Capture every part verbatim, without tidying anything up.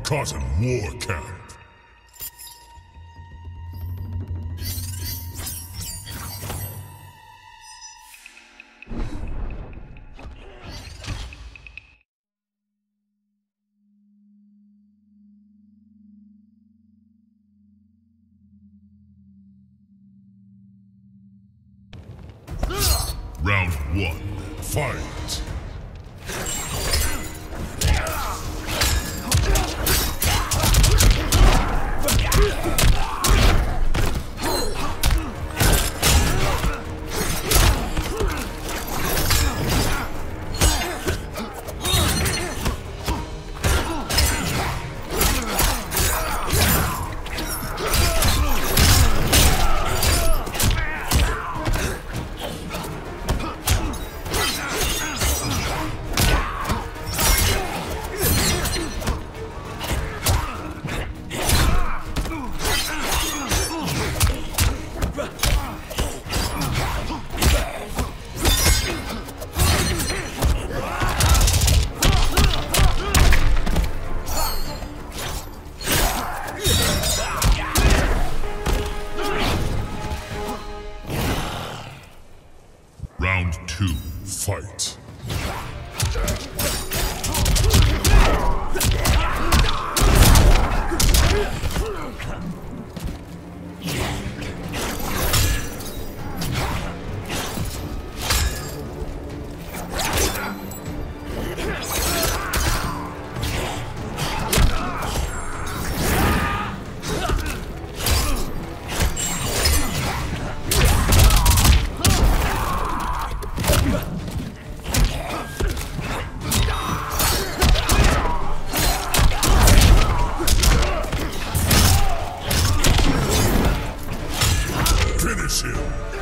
Cotton War Camp. Round one, fight! Round two, fight! Finish him!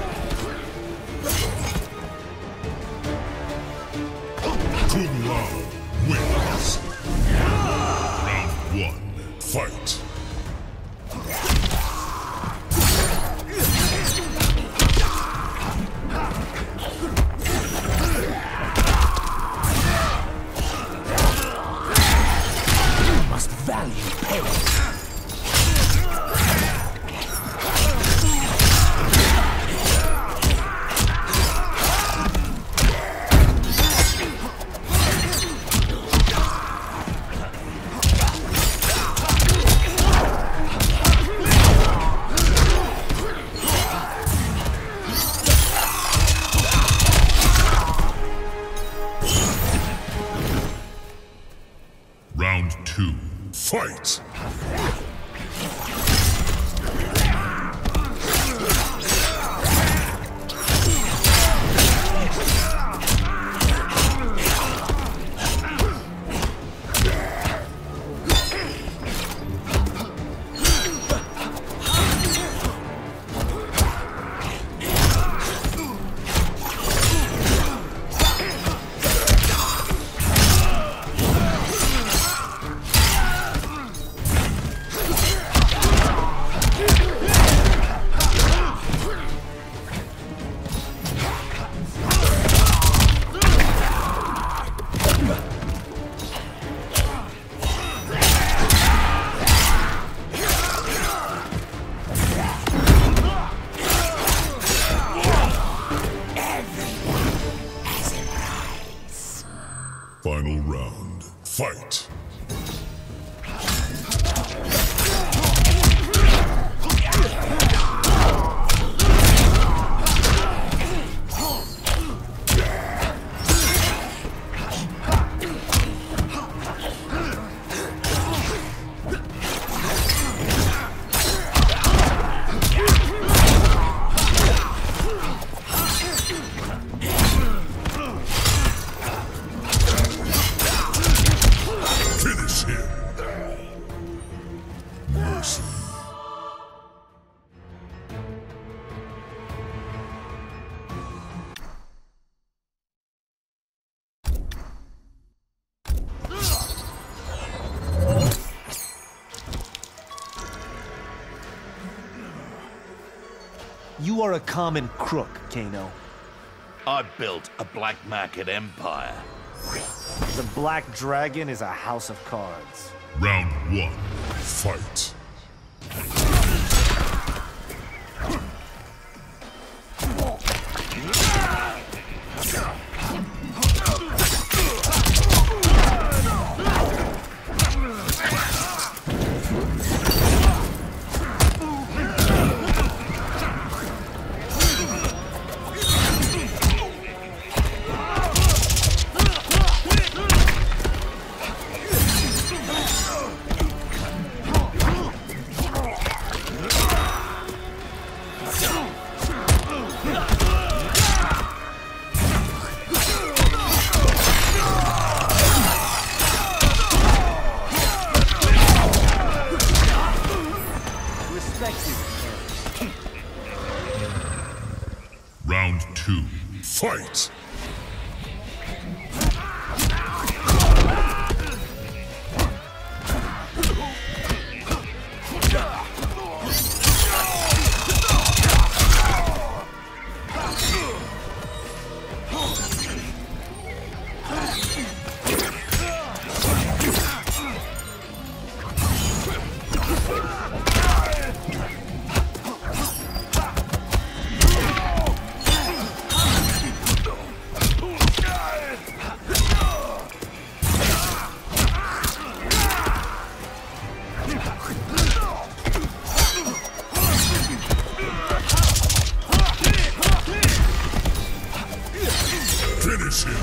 Kung Lao wins! Round one, fight! You must value pain. Round two, fight! Final round, fight! Finish him! Mercy. You are a common crook, Kano. I built a black market empire. The Black Dragon is a house of cards. Round one, fight. Round two, fight! Finish him!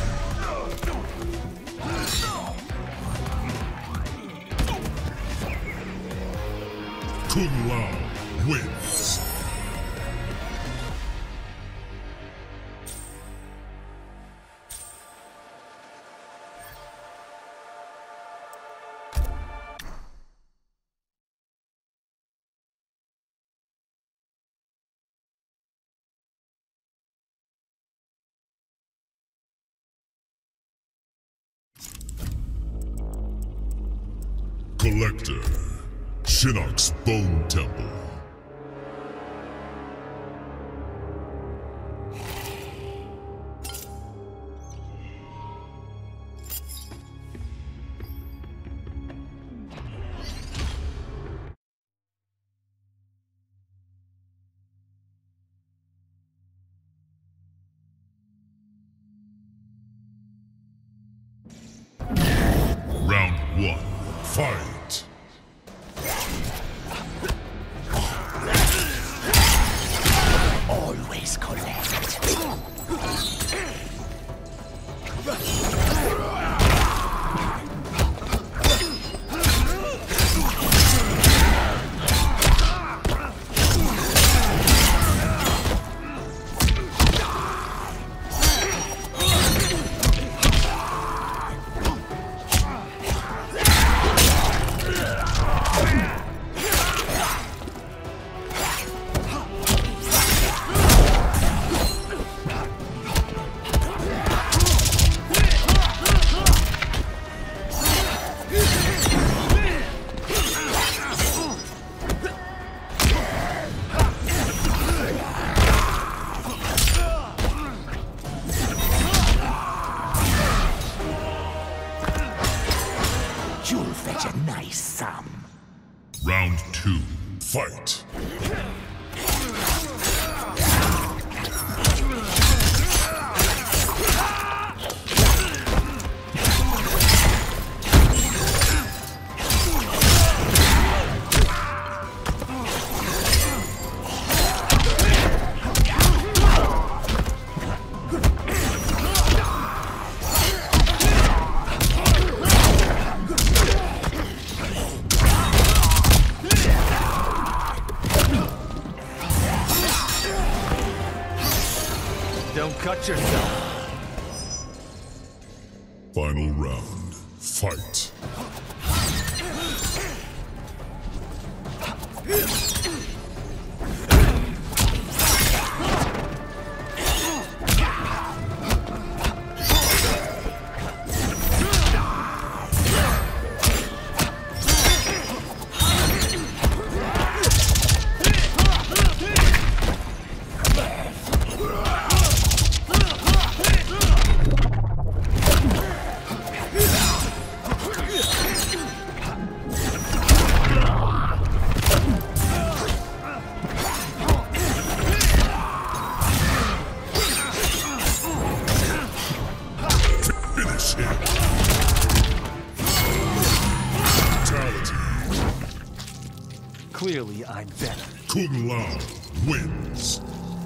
Kung Lao wins. Collector, Shinnok's Bone Temple. Round one, fight! Always collect. You'll fetch a nice sum. Round two, fight! Don't cut yourself. Final round, fight! Clearly, I'm better. Kung Lao wins.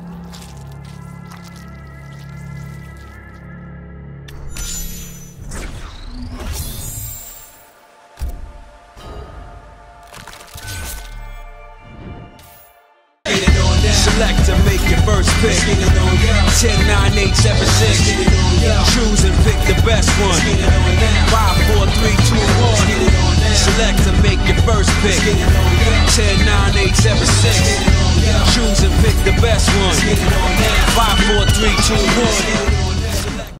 Select to make your first pick. ten, nine, eight, seven, six. Choose and pick the best one. five, four, three, two, one. Select to make your first pick. ten, nine, eight, seven, six. Choose and pick the best one. five, four, three, two, one.